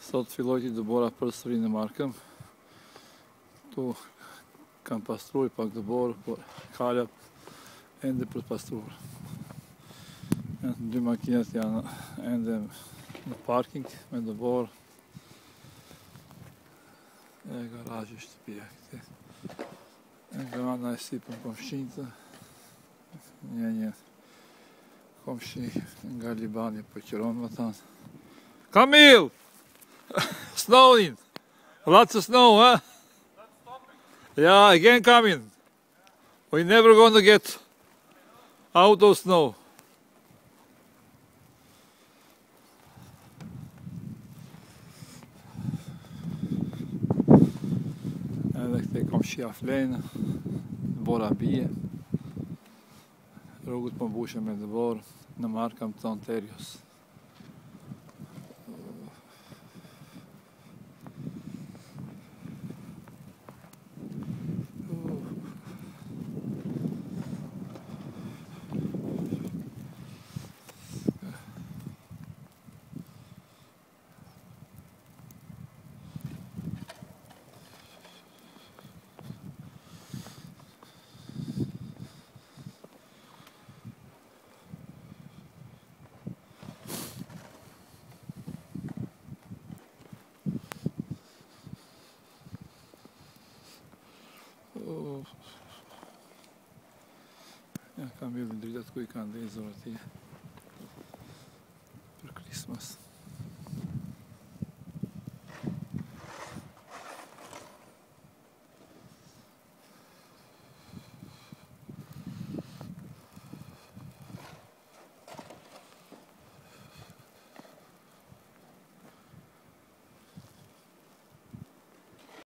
Sot filloj t'i dëbora përsëri në Markëm. Tu kam pastruar pak dëborë, por kalat ende për të pastruar. Dy makinat janë ende në parking me dëborë. E garazhi shtëpia këti. E nga ana e sipër komshinjtë. Një komshi nga Libani po qiron më thanë. Kamil! Snowing! Lots of snow, huh? Yeah, again coming. We're never going to get out of snow. Edhe këte komshia flenë, dëbora bie. Rrugët po mbushen me dëborë në Markëm ton Terios. Ja kam vjedhë në dritat ku I kanë dhezur atje për Krismas.